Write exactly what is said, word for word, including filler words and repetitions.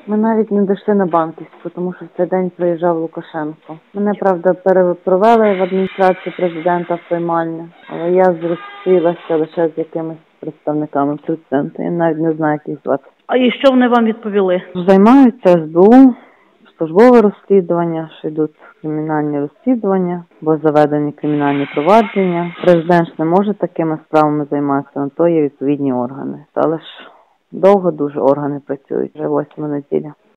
Ми навіть не дійшли на Банківську, тому що в цей день приїжджав Лукашенко. Мене, правда, перепровели в адміністрацію президента в приймальню, але я зустрілася лише з якимись представниками президента. Я навіть не знаю, як їх звати. А і що вони вам відповіли? Займаються ес бе у, службове розслідування, що йдуть кримінальні розслідування, бо заведені кримінальні провадження. Президент ж не може такими справами займатися, на то є відповідні органи. Але ж довго дуже органи працюють, вже восьма неділя.